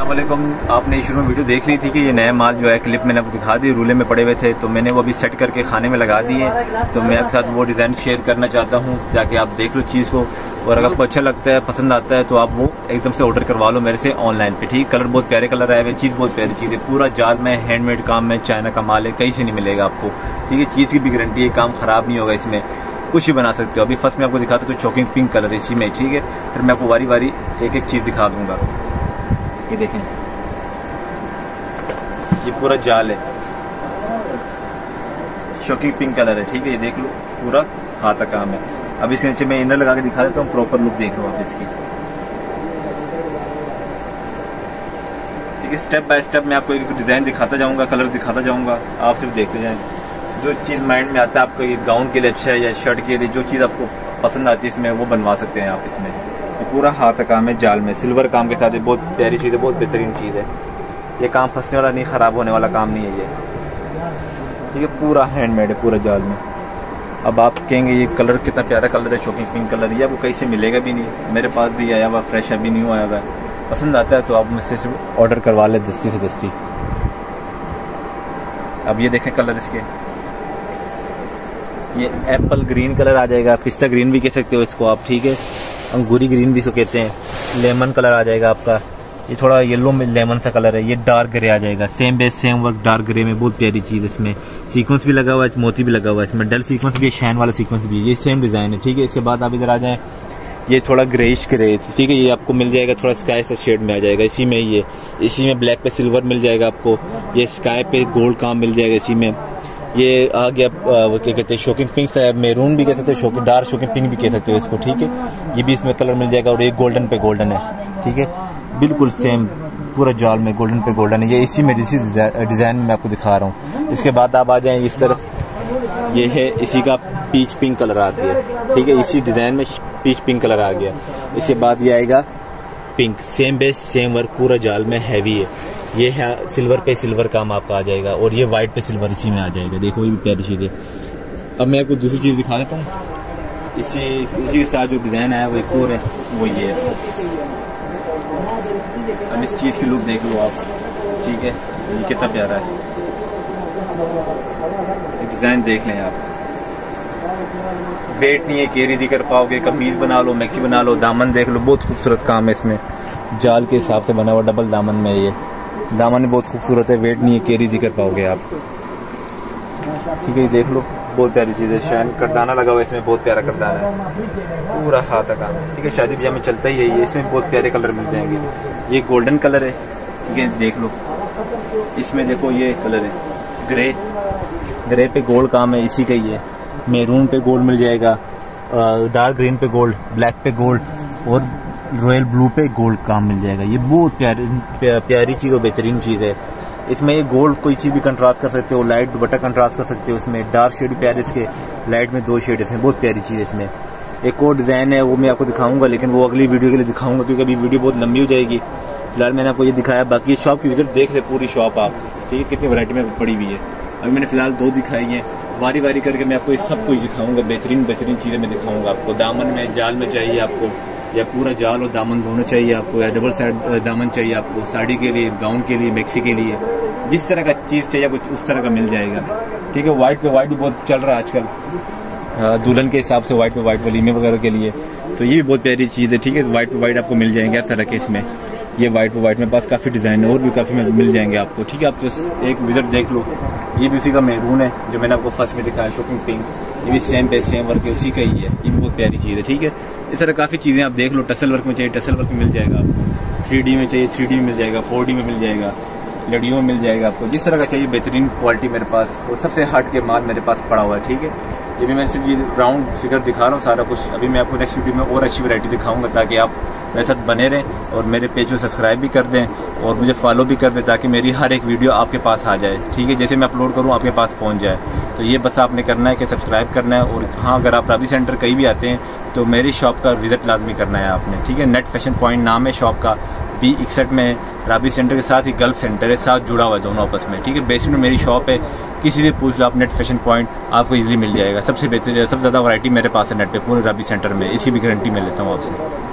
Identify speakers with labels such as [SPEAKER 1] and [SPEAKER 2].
[SPEAKER 1] अस्सलामुअलैकुम। आपने शुरू में वीडियो देख ली थी कि ये नया माल जो है क्लिप मैंने आपको दिखा दी, रूले में पड़े हुए थे, तो मैंने वो अभी सेट करके खाने में लगा दिए। तो मैं आपके साथ वो डिज़ाइन शेयर करना चाहता हूँ ताकि आप देख लो चीज़ को, और अगर आपको अच्छा लगता है, पसंद आता है, तो आप वो एकदम से ऑर्डर करवा लो मेरे से ऑनलाइन पे। ठीक, कलर बहुत प्यारे कलर आए हुए, चीज़ बहुत प्यारी चीज़ है, पूरा जाल में हैंडमेड काम में, चाइना का माल है, कहीं से नहीं मिलेगा आपको। ठीक है, चीज़ की भी गारंटी है, काम ख़राब नहीं होगा, इसमें कुछ भी बना सकते हो। अभी फर्स्ट में आपको दिखाता हूँ तो शॉकिंग पिंक कलर इसी में। ठीक है, फिर मैं आपको वारी वारी एक एक चीज़ दिखा दूँगा। ये देखें, ये पूरा जाल है, शॉकिंग पिंक कलर है। ठीक है, ये देख लो, पूरा हाथ का काम है। अब इसके नीचे मैं इनर लगा के दिखा देता हूँ, प्रॉपर लुक देख लो आप इसकी। ठीक है, स्टेप बाय स्टेप मैं आपको एक डिज़ाइन दिखाता जाऊँगा, कलर दिखाता जाऊँगा, आप सिर्फ देखते जाएं। जो चीज़ माइंड में आता है आपको, ये गाउन के लिए अच्छा है या शर्ट के लिए, जो चीज़ आपको पसंद आती है इसमें, वो बनवा सकते हैं आप इसमें। ये पूरा हाथ का काम है, जाल में सिल्वर काम के साथ, ये बहुत प्यारी चीज़ है, बहुत बेहतरीन चीज़ है। ये काम फंसने वाला नहीं, ख़राब होने वाला काम नहीं है ये। ठीक है, पूरा हैंडमेड है, पूरा जाल में। अब आप कहेंगे ये कलर कितना प्यारा कलर है, शॉकिंग पिंक कलर, ये आपको कहीं से मिलेगा भी नहीं। मेरे पास भी आया हुआ फ्रेश, अभी न्यू आया हुआ है। पसंद आता है तो आप मुझसे ऑर्डर करवा लें दस्ती से दस्ती। अब ये देखें कलर इसके, ये एप्पल ग्रीन कलर आ जाएगा, पिस्ता ग्रीन भी कह सकते हो इसको आप। ठीक है, अंगूरी ग्रीन भी इसको कहते हैं। लेमन कलर आ जाएगा आपका, ये थोड़ा येलो में लेमन सा कलर है। ये डार्क ग्रे आ जाएगा, same base same work, dark grey में, बहुत प्यारी चीज़। इसमें सीक्वेंस भी लगा हुआ है, मोती भी लगा हुआ है इसमें, डल सीक्वेंस भी है, शाइन वाला सीक्वेंस भी है। ये सेम डिज़ाइन है। ठीक है, इसके बाद आप इधर आ जाएं, ये थोड़ा ग्रेइश ग्रे। ठीक है, ये आपको मिल जाएगा थोड़ा स्काई सा शेड में आ जाएगा इसी में। ये इसी में ब्लैक पे सिल्वर मिल जाएगा आपको, ये स्काई पे गोल्ड काम मिल जाएगा इसी में। ये आ गया क्या कहते हैं, शॉकिंग पिंक सा, मैरून भी कह सकते हो, डार्क शॉकिंग पिंक भी कह सकते हो इसको। ठीक है, ये भी इसमें कलर मिल जाएगा, और एक गोल्डन पे गोल्डन है। ठीक है, बिल्कुल सेम पूरा जाल में गोल्डन पे गोल्डन है। ये इसी में इसी डिज़ाइन में मैं आपको दिखा रहा हूँ। इसके बाद आप आ जाएं इस तरफ, ये है इसी का पीच पिंक कलर आ गया। ठीक है, इसी डिज़ाइन में पीच पिंक कलर आ गया। इसके बाद ये आएगा pink, same base same work, पूरा जाल में हैवी है। ये है सिल्वर पे सिल्वर काम आपका आ जाएगा, और ये वाइट पे सिल्वर इसी में आ जाएगा। देखो, ये भी प्यारी चीज़ है। अब मैं आपको दूसरी चीज़ दिखा देता हूँ। इसी के साथ जो डिज़ाइन आया वो एक और है, वो ये है। अब इस चीज़ की लुक देख लो आप। ठीक है, ये कितना प्यारा है, डिज़ाइन देख लें आप। वेट नहीं है, कैरी नहीं कर पाओगे, कमीज बना लो, मैक्सी बना लो। दामन देख लो, बहुत खूबसूरत काम है इसमें, जाल के हिसाब से बना हुआ, डबल दामन में। ये दामन बहुत खूबसूरत है, वेट नहीं है, कैरी नहीं कर पाओगे आप। ठीक है, ये देख लो, बहुत प्यारी चीज़ है। शाइन करदाना लगा हुआ है इसमें, बहुत प्यारा करदाना है, पूरा हाथ का काम है। ठीक है, शादी ब्याह में चलता ही है ये। इसमें बहुत प्यारे कलर मिल जाएंगे। ये गोल्डन कलर है। ठीक है, देख लो, इसमें देखो ये कलर है ग्रे, ग्रे पे गोल्ड काम है इसी का ही है। मैरून पे गोल्ड मिल जाएगा, डार्क ग्रीन पे गोल्ड, ब्लैक पे गोल्ड, और रॉयल ब्लू पे गोल्ड काम मिल जाएगा। ये बहुत प्यारी चीज़ और बेहतरीन चीज़ है। इसमें ये गोल्ड कोई चीज़ भी कंट्रास्ट कर सकते हो, लाइट दुपट्टा कंट्रास्ट कर सकते हो इसमें, डार्क शेड भी प्यारे इसके, लाइट में 2 शेड इसमें, बहुत प्यारी चीज़ है इसमें। एक और डिज़ाइन है, वो मैं आपको दिखाऊंगा, लेकिन वो अगली वीडियो के लिए दिखाऊंगा, क्योंकि अभी वीडियो बहुत लंबी हो जाएगी। फिलहाल मैंने आपको ये दिखाया, बाकी शॉप की विजिट देख ले पूरी शॉप आप। ठीक है, कितनी वैरायटी में पड़ी हुई है। अभी मैंने फिलहाल 2 दिखाई हैं, वारी वारी करके मैं आपको सब कुछ दिखाऊंगा, बेहतरीन बेहतरीन चीज़ें मैं दिखाऊंगा आपको। दामन में, जाल में चाहिए आपको, या पूरा जाल और दामन दोनों चाहिए आपको, या डबल साइड दामन चाहिए आपको, साड़ी के लिए, गाउन के लिए, मैक्सी के लिए, जिस तरह का चीज़ चाहिए कुछ उस तरह का मिल जाएगा। ठीक है, वाइट पे वाइट भी बहुत चल रहा है आजकल, दुल्हन के हिसाब से वाइट पे वाइट, वलीमे वगैरह के लिए, तो ये भी बहुत प्यारी चीज़ है। ठीक है, वाइट पे वाइट आपको मिल जाएंगे हर तरह के इसमें। ये वाइट पे वाइट में पास काफ़ी डिज़ाइन है, और भी काफ़ी मिल जाएंगे आपको। ठीक है, आप बस एक विजिट देख लो। ये भी उसी का मैरून है जो मैंने आपको फर्स्ट में दिखाया, शॉकिंग पिंक। ये भी सेम पे सेम वर्क है, उसी का ही है। ये भी बहुत प्यारी चीज़ है। ठीक है, इस तरह काफ़ी चीज़ें आप देख लो। टसल वर्क में चाहिए, टसल वर्क में मिल जाएगा आपको। 3D में चाहिए, 3D में मिल जाएगा। 4D में मिल जाएगा, लड़ियों में मिल जाएगा आपको। जिस तरह का चाहिए बेहतरीन क्वालिटी मेरे पास, और सबसे हट के माल मेरे पास पड़ा हुआ है। ठीक है, ये भी मैं सिर्फ ये राउंड फिगर दिखा रहा हूँ सारा कुछ। अभी मैं आपको नेक्स्ट वीडियो में और अच्छी वैरायटी दिखाऊंगा, ताकि आप मेरे साथ बने रहें, और मेरे पेज को सब्सक्राइब भी कर दें, और मुझे फॉलो भी कर दें, ताकि मेरी हर एक वीडियो आपके पास आ जाए। ठीक है, जैसे मैं अपलोड करूँ आपके पास पहुँच जाए। तो ये बस आपने करना है कि सब्सक्राइब करना है। और हाँ, अगर आप राबी सेंटर कहीं भी आते हैं तो मेरी शॉप का विजिट लाजमी करना है आपने। ठीक है, नेट फैशन पॉइंट नाम है शॉप का, B61 में है। राबी सेंटर के साथ ही गल्फ सेंटर है, साथ जुड़ा हुआ है दोनों आपस में। ठीक है, बेसिक में मेरी शॉप है, किसी से पूछ लो आप, नेट फैशन पॉइंट आपको इजीली मिल जाएगा। सबसे बेहतर, सबसे ज़्यादा वैरायटी मेरे पास है नेट पे पूरे राबी सेंटर में, इसकी भी गारंटी मैं लेता हूँ आपसे।